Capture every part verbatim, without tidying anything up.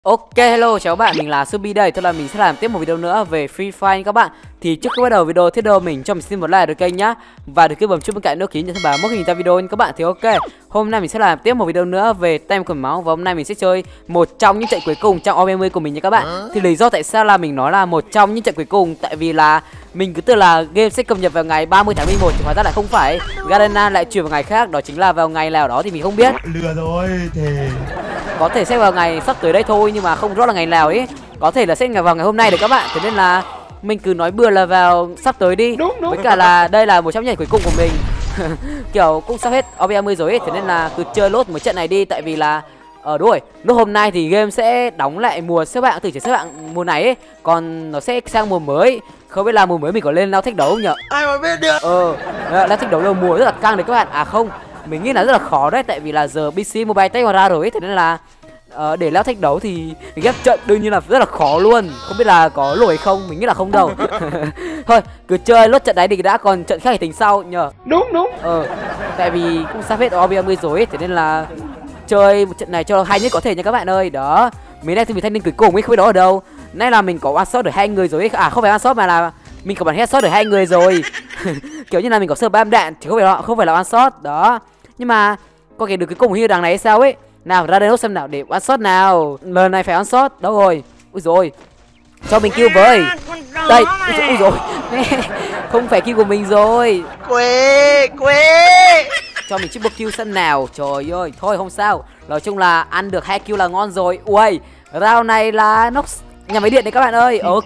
Ok, hello chào các bạn, mình là Subi đây. Tức là mình sẽ làm tiếp một video nữa về Free Fire các bạn. Thì trước khi bắt đầu video thiết đồ mình cho mình xin một like được kênh nhá. Và đừng quên bấm chuông bên cạnh đăng ký nhận thông báo mỗi khi mình ra video nha các bạn. Thì ok, hôm nay mình sẽ làm tiếp một video nữa về tem quần máu. Và hôm nay mình sẽ chơi một trong những trận cuối cùng trong O B mươi của mình nha các bạn. Thì lý do tại sao là mình nói là một trong những trận cuối cùng, tại vì là mình cứ tưởng là game sẽ cập nhật vào ngày ba mươi tháng mười một thì hóa ra lại không phải. Garena lại chuyển vào ngày khác, đó chính là vào ngày nào đó thì mình không biết. Lừa rồi thì Có thể sẽ vào ngày sắp tới đây thôi, nhưng mà không rõ là ngày nào ấy. Có thể là sẽ vào ngày hôm nay được các bạn. Thế nên là mình cứ nói bừa là vào sắp tới đi. đúng đúng. Với cả là đây là một trong những ngày cuối cùng của mình. Kiểu cũng sắp hết O B mươi rồi ấy. Thế nên là cứ chơi lốt một trận này đi. Tại vì là Ờ đúng rồi, lúc hôm nay thì game sẽ đóng lại mùa xếp hạng, từ chỉ xếp hạng mùa này ấy. Còn nó sẽ sang mùa mới. Không biết là mùa mới mình có lên lao thách đấu không nhở? ai mà biết được. Ờ, lao thách đấu đầu mùa rất là căng đấy các bạn. À không, mình nghĩ là rất là khó đấy. Tại vì là giờ pê xê Mobile tách ra rồi ấy. Thế nên là uh, để lao thách đấu thì ghép trận đương nhiên là rất là khó luôn. Không biết là có lỗi hay không, mình nghĩ là không đâu. Thôi, cứ chơi lốt trận đấy thì đã, còn trận khác thì tính sau nhờ. Đúng đúng. Ờ, tại vì cũng sắp hết O B mươi rồi ấy. Thế nên là chơi một trận này cho hay nhất có thể nha các bạn ơi. Đó, mấy nay thì mình thanh niên cuối cùng ấy, không biết đó ở đâu. Nay là mình có one shot được hai người rồi ấy. À không phải one shot mà là mình có bắn headshot được hai người rồi. Kiểu như là mình có sơ bam đạn thì không phải là không phải là one shot đó. Nhưng mà có cái được cuối cùng như đằng này hay sao ấy. Nào ra đây nốt xem nào để one shot nào. Lần này phải one shot. Đâu rồi? Ui rồi, cho mình kill với. Đây, ui rồi. Không phải kill của mình rồi. Quê quê. Cho mình triple kill xem nào. Trời ơi, thôi không sao. Nói chung là ăn được hai kill là ngon rồi. Ui, round này là Nox nhà máy điện đấy các bạn ơi. Ok.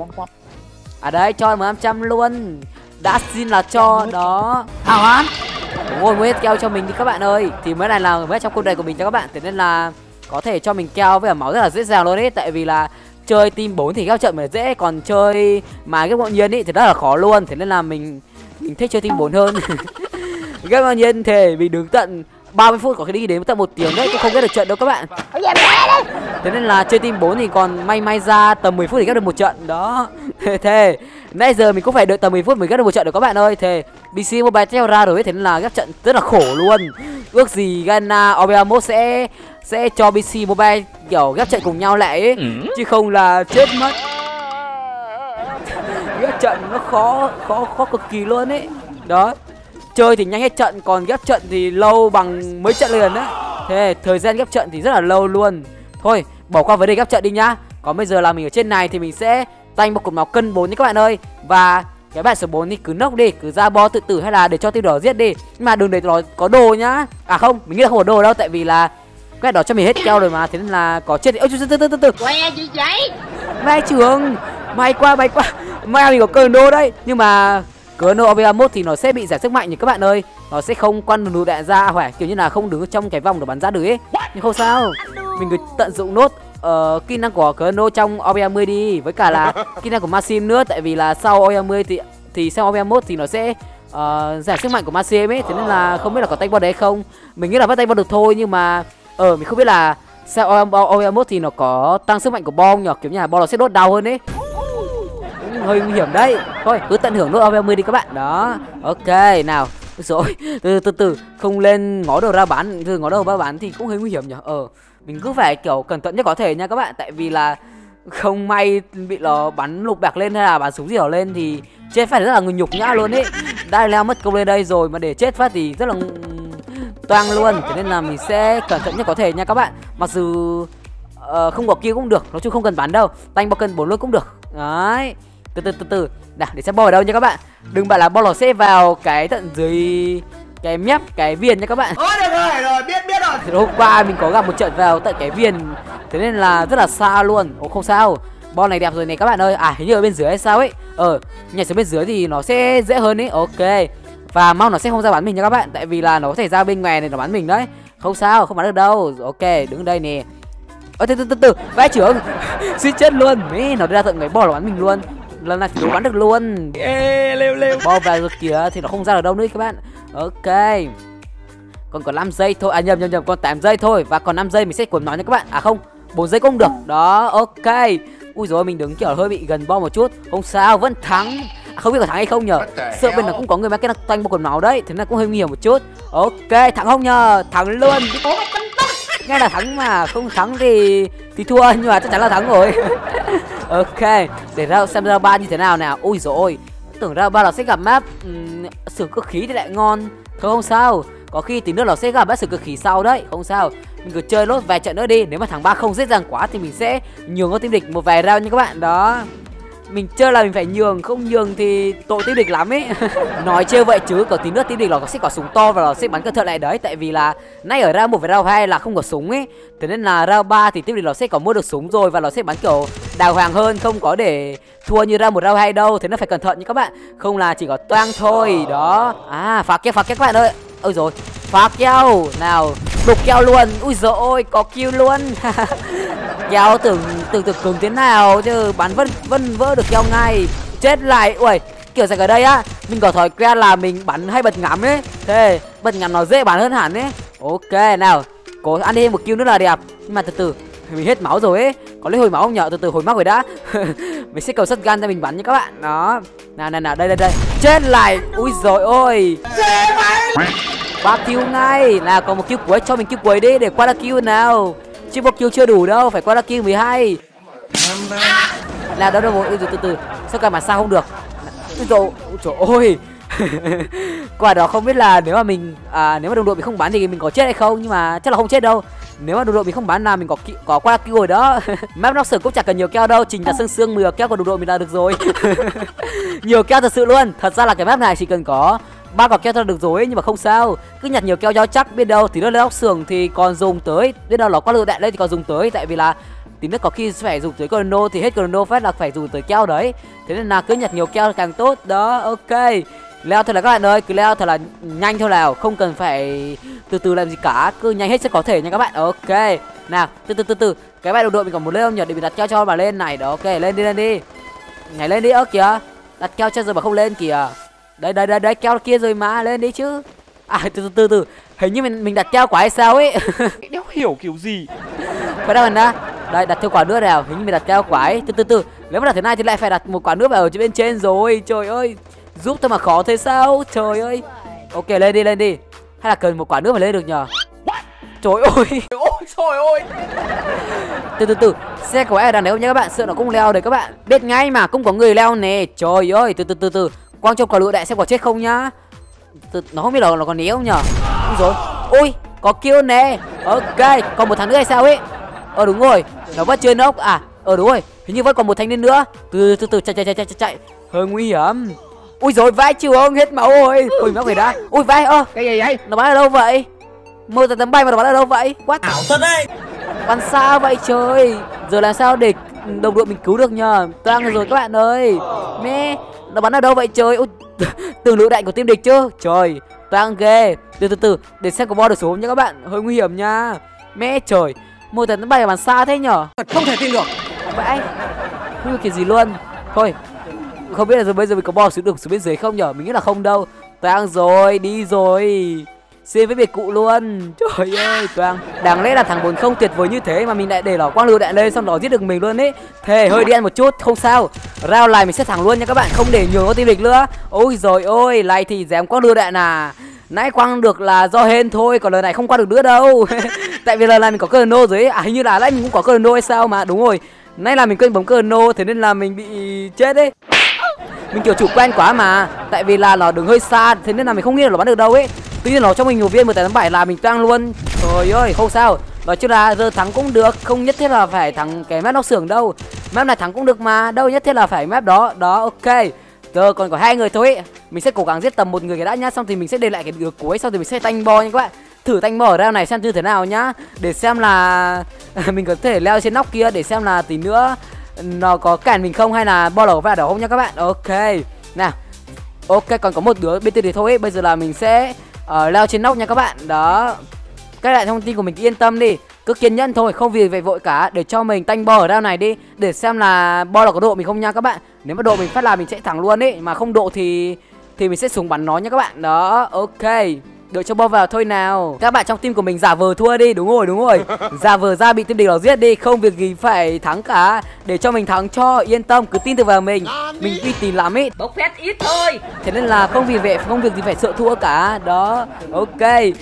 À đấy, cho năm trăm luôn. Đã xin là cho đó. Hào án. Đúng rồi, mới hết keo cho mình đi các bạn ơi. Thì mới này là mới trong cuộc đời của mình cho các bạn. Thế nên là có thể cho mình keo với cả máu rất là dễ dàng luôn đấy. Tại vì là chơi team bốn thì ghép trận mới dễ. Còn chơi mà ghép ngẫu nhiên ý thì rất là khó luôn. Thế nên là mình mình thích chơi team bốn hơn. Ghép ngẫu nhiên thì mình đứng tận ba mươi phút, có khi đi đến tận một tiếng đấy, cũng không ghép được trận đâu các bạn. Thế nên là chơi team bốn thì còn may may ra tầm mười phút thì ghép được một trận đó. Thế nãy giờ mình cũng phải đợi tầm mười phút mới ghép được một trận được các bạn ơi. Thế pê xê Mobile theo ra rồi ấy, thế nên là ghép trận rất là khổ luôn. Ước gì Garena O B một sẽ sẽ cho pê xê Mobile kiểu ghép trận cùng nhau lại ấy, ừ. Chứ không là chết mất. Ghép trận nó khó khó khó cực kỳ luôn ấy. Đó, chơi thì nhanh hết trận, còn ghép trận thì lâu bằng mấy trận liền đấy. Thế thời gian ghép trận thì rất là lâu luôn. Thôi bỏ qua vấn đề ghép trận đi nhá. Còn bây giờ là mình ở trên này thì mình sẽ tanh một cột máu cân bốn nha các bạn ơi. Và cái bạn số bốn thì cứ nốc đi, cứ ra bo tự tử hay là để cho tiêu đỏ giết đi. Nhưng mà đừng để nó có đồ nhá. À không, mình nghĩ là không có đồ đâu, tại vì là cái đó cho mình hết keo rồi mà. Thế nên là có chết thì... Ôi từ từ từ từ từ. Què chị vậy? Mai trường, may qua may qua. Mai mình có cờ nô đấy. Nhưng mà cờ nô O B một thì nó sẽ bị giảm sức mạnh nhỉ các bạn ơi. Nó sẽ không quăng lựu đạn ra, phải kiểu như là không đứng trong cái vòng để bắn ra được ấy. Nhưng không sao, mình cứ tận dụng nốt uh, kỹ năng của Chrono trong O B mươi đi, với cả là kỹ năng của Maxim nữa. Tại vì là sau O B mươi thì thì sau O B một thì nó sẽ uh, giảm sức mạnh của Maxim ấy. Thế nên là không biết là có tay bot đấy không. Mình nghĩ là bắt tay bot được thôi, nhưng mà ờ uh, mình không biết là sau O B một thì nó có tăng sức mạnh của bom nhỉ, kiểu như là bom nó sẽ đốt đau hơn ấy. Cũng hơi nguy hiểm đấy. Thôi cứ tận hưởng nốt O B mươi đi các bạn. Đó, ok nào. Rồi từ từ từ không lên ngó đầu ra bán, từ ngó đầu ra bán thì cũng hơi nguy hiểm nhỉ. Ờ mình cứ phải kiểu cẩn thận nhất có thể nha các bạn. Tại vì là không may bị nó bắn lục bạc lên hay là bắn súng gì đó lên thì chết phát rất là nhục nhã luôn ấy. Đã leo mất công lên đây rồi mà để chết phát thì rất là toang luôn. Thế nên là mình sẽ cẩn thận nhất có thể nha các bạn. Mặc dù uh, không có kia cũng được, nói chung không cần bắn đâu, tanh bao cân bốn luôn cũng được. Đấy, từ từ từ từ nào để xem bom ở đâu nha các bạn. Đừng bảo là bom nó sẽ vào cái tận dưới cái mép cái viền nha các bạn. Ôi được rồi, rồi biết biết rồi. Thì hôm qua mình có gặp một trận vào tận cái viền, thế nên là rất là xa luôn. Ồ không sao, bom này đẹp rồi này các bạn ơi. À hình như ở bên dưới hay sao ấy. Ờ nhảy xuống bên dưới thì nó sẽ dễ hơn ấy. Ok, và mau nó sẽ không ra bắn mình nha các bạn. Tại vì là nó có thể ra bên ngoài này nó bắn mình đấy. Không sao, không bắn được đâu. Ok, đứng đây nè. Ơ từ từ từ từ vãi trưởng. Suýt chết luôn. Mẹ nó ra tận cái bom nó bắn mình luôn. Lần này thì nó bắn được luôn. Ê, lêu lêu. Bom vào rồi kìa thì nó không ra được đâu nữa các bạn. Ok, còn còn năm giây thôi. À nhầm nhầm nhầm, còn tám giây thôi. Và còn năm giây mình sẽ cuốn nó nha các bạn. À không, bốn giây cũng được. Đó, ok. Ui rồi mình đứng kiểu hơi bị gần bom một chút. Không sao, vẫn thắng. À, không biết có thắng hay không nhờ. Sợ bên nó cũng có người mang cái tanh một quần máu đấy, thế nên cũng hơi nguy hiểm một chút. Ok, thắng không nhờ. Thắng luôn. nghe là thắng mà, không thắng thì thì thua, nhưng mà chắc chắn là thắng rồi. Ok, để ra xem round ba như thế nào nào. Ui dồi ôi, tưởng round ba là sẽ gặp map um, sử cơ khí thì lại ngon. Thôi không sao, có khi tí nữa nó sẽ gặp map sử cơ khí sau đấy, không sao. Mình cứ chơi lốt vài trận nữa đi, nếu mà thằng ba không dễ dàng quá thì mình sẽ nhường cho team địch một vài round nha các bạn. Đó, mình chơi là mình phải nhường, không nhường thì tội team địch lắm ấy. Nói chơi vậy chứ có tí nữa team địch nó sẽ có súng to và nó sẽ bắn cẩn thận lại đấy. Tại vì là nay ở round một và round hai là không có súng ấy, thế nên là round ba thì team địch nó sẽ có mua được súng rồi và nó sẽ bắn kiểu đàng hoàng hơn, không có để thua như round một round hai đâu. Thế nên phải cẩn thận nha các bạn, không là chỉ có toang thôi. Đó, à phá keo phá keo các bạn ơi. Ôi rồi phá keo nào, đục keo luôn. Ui dồi ôi, có kill luôn. Keo tưởng tưởng tưởng cứng thế nào chứ bắn vẫn vẫn vỡ được keo ngay. Chết lại. Ui, kiểu rằng ở đây á mình có thói quen là mình bắn hay bật ngắm ấy, thế bật ngắm nó dễ bắn hơn hẳn ấy. Ok nào, cố ăn thêm một kill nữa là đẹp. Nhưng mà từ từ mình hết máu rồi ấy, có lấy hồi máu không nhở? Từ từ hồi máu rồi đã. Mình sẽ cầu shotgun cho mình bắn nha các bạn. Đó, nào nào nào, đây đây đây, chết lại. Ui dồi ôi, ba kill ngay. Nào còn một kill cuối, cho mình kill cuối đi để qua là kill nào. Chứ một kill chưa đủ đâu, phải qua là kill mười hai. Nào đâu đâu, ôi từ từ, sao cả mà sao không được. Ôi trời, trời ơi. Quả đó không biết là nếu mà mình à, nếu mà đồng đội mình không bắn thì mình có chết hay không, nhưng mà chắc là không chết đâu. Nếu mà đồng đội mình không bắn là mình có có qua kill rồi đó. Map nóc sườn cũng chẳng cần nhiều keo đâu, chỉnh là xương xương mười keo của đồng đội mình là được rồi. Nhiều keo thật sự luôn. Thật ra là cái map này chỉ cần có ba quả keo thôi được rồi ấy, nhưng mà không sao, cứ nhặt nhiều keo cho chắc, biết đâu thì nó lên nóc sườn thì còn dùng tới, biết đâu nó có lựu đạn đây thì còn dùng tới. Tại vì là tí nữa có khi phải dùng tới chrono thì hết chrono phát là phải dùng tới keo đấy. Thế nên là cứ nhặt nhiều keo càng tốt. Đó, ok, leo thôi là các bạn ơi, cứ leo thật là nhanh thôi nào, không cần phải từ từ làm gì cả, cứ nhanh hết sức có thể nha các bạn. Ok, nào từ từ từ từ, cái bạn đồng đội mình còn muốn lên không nhỉ, để mình đặt keo cho bà lên này. Đó, ok, lên đi lên đi, nhảy lên đi. Ơ kìa, đặt keo cho rồi mà không lên kìa. Đây đây đây đây, keo kia rồi mà, lên đi chứ. À từ từ từ từ, hình như mình mình đặt keo quả hay sao ấy. Đéo hiểu kiểu gì. Phải đâu mình đã. Đây, đặt thêm quả nữa nào, hình như mình đặt keo quả ấy. Từ từ từ, nếu mà đặt thế này thì lại phải đặt một quả nước vào ở bên trên rồi. Trời ơi, giúp tôi mà khó thế sao? Trời ơi. Ok, lên đi lên đi. Hay là cần một quả nước mà lên được nhờ? Trời ơi. Ôi trời ơi. Từ từ từ, xe của ai đằng đấy không nhá các bạn, sợ nó cũng leo đấy các bạn. Biết ngay mà, cũng có người leo nè. Trời ơi, từ từ từ từ, quang cho quả lựu đạn xem có chết không nhá. Từ, nó không biết là nó còn né không nhở? Ui rồi, ui có kill nè. Ok, còn một thằng nữa hay sao ấy? Ờ đúng rồi, nó vẫn chưa nốc à? Ờ đúng rồi, hình như vẫn còn một thanh niên nữa. Từ từ từ chạy chạy chạy chạy chạy, hơi nguy hiểm. Ui rồi, vai trường hết máu rồi. Ui máu người đã. Ui vai ơ, Cái gì vậy? nó bắn ở đâu vậy? Mơ tầm tầm bay mà nó bắn ở đâu vậy? What? Ảo thật đấy. Bắn xa vậy trời. Giờ làm sao để đồng đội mình cứu được nhờ? Toang rồi các bạn ơi. Mẹ, nó bắn ở đâu vậy trời? Ui, từ lựu đạn của team địch chứ. Trời, toang ghê. Từ từ từ, để xem có bo được xuống nha các bạn. Hơi nguy hiểm nha. Mẹ trời, môi tần nó bay ở bàn xa thế nhở? Không thể tin được. Vậy không biết kiểu gì luôn. Thôi, không biết là giờ bây giờ mình có bo xuống được xuống bên dưới không nhở? Mình nghĩ là không đâu. Toang rồi, đi rồi. Xin với biệt cụ luôn. Trời ơi, toang. Đáng lẽ là thằng bốn không tuyệt vời như thế mà mình lại để nó quang lựu đạn lên xong đó giết được mình luôn ấy. Thề hơi đen một chút, không sao. Round này mình sẽ thẳng luôn nha các bạn, không để nhường có team địch nữa. Ôi rồi ôi, này thì dám quang lựu đạn à? Nãy quang được là do hên thôi, còn lần này không quang được nữa đâu. Tại vì lần này mình có chrono rồi ấy. À hình như là nãy mình cũng có chrono hay sao mà. Đúng rồi, nãy là mình quên bấm chrono, thế nên là mình bị chết ấy. Mình kiểu chủ quan quá mà, tại vì là nó đứng hơi xa, thế nên là mình không nghĩ là nó bắn được đâu ấy. Tuy nhiên nó cho mình một viên mười tám bảy là mình toang luôn. Trời ơi, không sao. Nói chứ là giờ thắng cũng được, không nhất thiết là phải thắng cái map nóc xưởng đâu. Map này thắng cũng được mà, đâu nhất thiết là phải map đó. Đó, ok. Giờ còn có hai người thôi ấy. Mình sẽ cố gắng giết tầm một người cái đã nhá, xong thì mình sẽ để lại cái đứa cuối, xong thì mình sẽ tanh bo nha các bạn. Thử tanh bo ở round này xem như thế nào nhá, để xem là mình có thể leo trên nóc kia để xem là tí nữa nó có cản mình không hay là bo lẩu vào đâu không nha các bạn. Ok. Nào. Ok, còn có một đứa bên kia thôi ấy. Bây giờ là mình sẽ uh, leo trên nóc nha các bạn. Đó. Các bạn thông tin của mình yên tâm đi, cứ kiên nhẫn thôi, không vì vậy vội cả, để cho mình tanh bo ở round này đi, để xem là bo là có độ mình không nha các bạn. Nếu mà độ mình phát là mình sẽ thẳng luôn ấy, mà không độ thì thì mình sẽ súng bắn nó nha các bạn. Đó, ok. Đợi cho bo vào thôi nào. Các bạn trong team của mình giả vờ thua đi, đúng rồi, đúng rồi. Giả vờ ra bị team địch nó giết đi, không việc gì phải thắng cả. Để cho mình thắng cho, yên tâm, cứ tin tưởng vào mình. Mình uy tín lắm ấy. Bốc phét ít thôi. Thế nên là không vì vậy, không việc gì phải sợ thua cả. Đó, ok.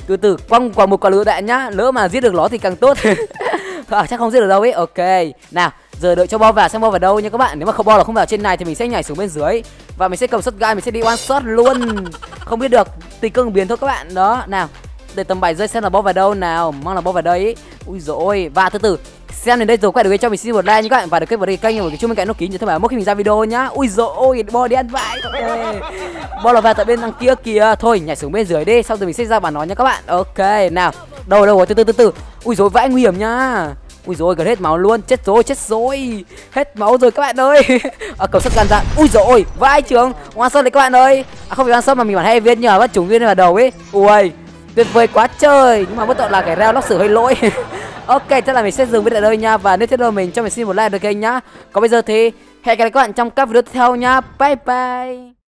Từ từ quăng qua một quả lựu đạn nhá, lỡ mà giết được nó thì càng tốt. À, chắc không giết được đâu ấy. Ok, nào giờ đợi cho bo vào xem bo vào đâu nha các bạn. Nếu mà không bo là không vào trên này thì mình sẽ nhảy xuống bên dưới và mình sẽ cầm shotgun, mình sẽ đi one shot luôn. Không biết được, tùy cơ ứng biến thôi các bạn. Đó, nào để tầm bảy giây xem là bo vào đâu nào, mong là bo vào đây ấy. Ui rồi, và từ từ xem đến đây rồi quay được cho mình xin một like nha các bạn, và được kênh vào đây kênh một cái chuông bên cạnh nó kín để thông báo mỗi khi mình ra video nhá. Ui rồi ôi, bo đi ăn vãi. Okay. Bo là vào tại bên đằng kia kìa, thôi nhảy xuống bên dưới đi, sau rồi mình sẽ ra bản nó nha các bạn. Ok, nào đâu đâu rồi, từ từ từ từ. Ui rồi vãi nguy hiểm nha. Ui rồi gần hết máu luôn, chết rồi chết rồi, hết máu rồi các bạn ơi. À, cầu sắt gan ra. Ui rồi ôi vãi trường, one shot đấy các bạn ơi. À, không phải one shot mà mình bắn hai viên nhờ bắt trúng viên vào đầu ấy. Ui tuyệt vời quá trời, nhưng mà bất tội là cái rau lóc xử hơi lỗi. Ok, chắc là mình sẽ dừng video đây nha, và nếu thích đâu mình cho mình xin một like được kênh nhá. Còn bây giờ thì hẹn gặp lại các bạn trong các video tiếp theo nhá. Bye bye.